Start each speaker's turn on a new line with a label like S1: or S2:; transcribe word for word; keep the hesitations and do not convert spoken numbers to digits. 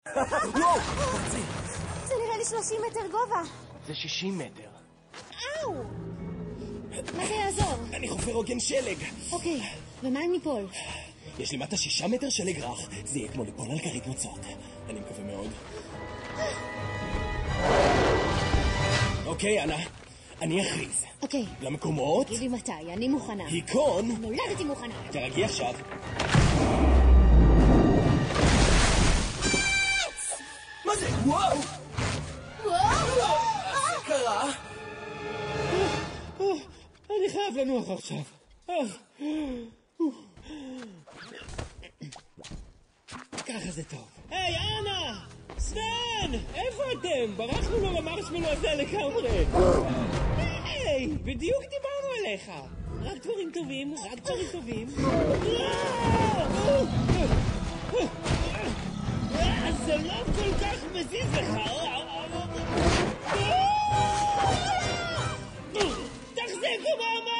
S1: וואו!
S2: זה נראה לי שלושים מטר גובה.
S1: זה שישים מטר.
S2: אאו! מה זה יעזור?
S1: אני חופר עוגן שלג.
S2: אוקיי, ומה אם ניפול?
S1: יש למטה שישה מטר שלג רך. זה יהיה כמו ליפול על כרית מצות. אני מקווה מאוד. אוקיי, אנה. אני אכריז.
S2: אוקיי.
S1: למקומות?
S2: תגידי מתי, אני מוכנה.
S1: היכון?
S2: נולדתי מוכנה.
S1: תרגי עכשיו. מה זה? וואו!
S2: וואו!
S1: זה קרה?
S3: אני חייב לנוח עכשיו. ככה זה טוב. היי, אנה! סבן! איפה אתם? ברחנו לו למרשמלו הזה לגמרי. היי! בדיוק דיברנו עליך. רק דברים טובים, רק דברים טובים. זה לא כל כך מזיז לך. תחזיקו מעמד!